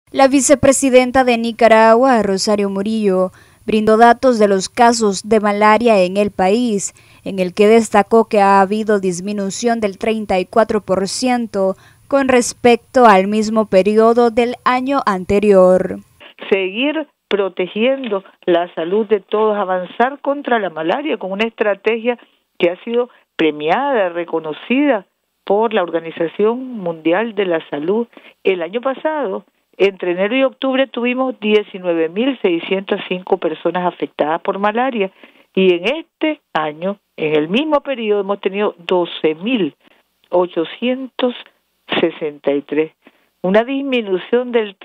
La vicepresidenta de Nicaragua, Rosario Murillo, brindó datos de los casos de malaria en el país, en el que destacó que ha habido disminución del 34% con respecto al mismo periodo del año anterior. Seguir protegiendo la salud de todos, avanzar contra la malaria con una estrategia que ha sido premiada, reconocida por la Organización Mundial de la Salud. El año pasado, entre enero y octubre, tuvimos 19.605 personas afectadas por malaria y en este año, en el mismo periodo, hemos tenido 12.863, una disminución del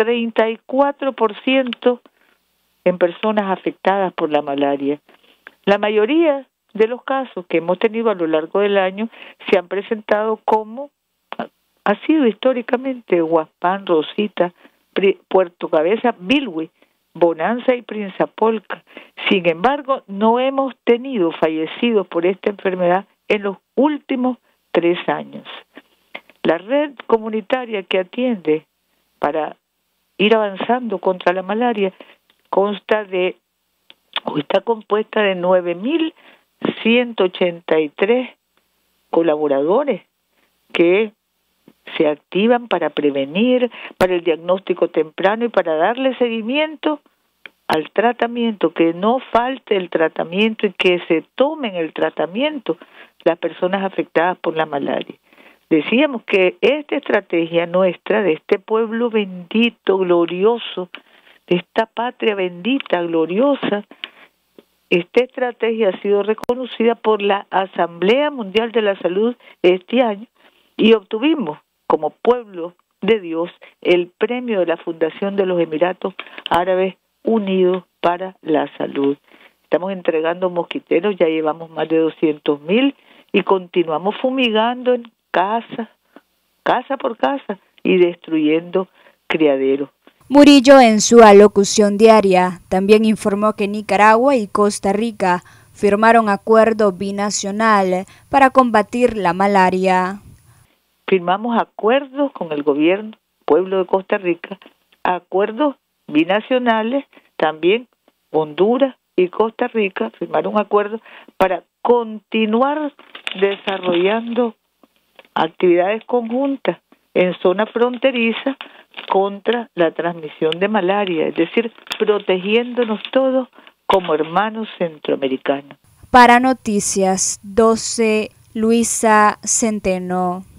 34% en personas afectadas por la malaria. La mayoría de los casos que hemos tenido a lo largo del año se han presentado como ha sido históricamente Huaspán, Rosita, Puerto Cabeza, Bilwi, Bonanza y Prinzapolca. Sin embargo, no hemos tenido fallecidos por esta enfermedad en los últimos 3 años. La red comunitaria que atiende para ir avanzando contra la malaria está compuesta de 9.183 colaboradores que se activan para prevenir, para el diagnóstico temprano y para darle seguimiento al tratamiento, que no falte el tratamiento y que se tomen el tratamiento las personas afectadas por la malaria. Decíamos que esta estrategia nuestra, de este pueblo bendito, glorioso, de esta patria bendita, gloriosa, esta estrategia ha sido reconocida por la Asamblea Mundial de la Salud este año y obtuvimos como pueblo de Dios el premio de la Fundación de los Emiratos Árabes Unidos para la Salud. Estamos entregando mosquiteros, ya llevamos más de 200.000 y continuamos fumigando en casa por casa y destruyendo criaderos. Murillo, en su alocución diaria, también informó que Nicaragua y Costa Rica firmaron acuerdo binacional para combatir la malaria. Firmamos acuerdos con el gobierno, pueblo de Costa Rica, acuerdos binacionales, también Honduras y Costa Rica firmaron un acuerdo para continuar desarrollando actividades conjuntas en zona fronteriza contra la transmisión de malaria, es decir, protegiéndonos todos como hermanos centroamericanos. Para Noticias 12, Luisa Centeno.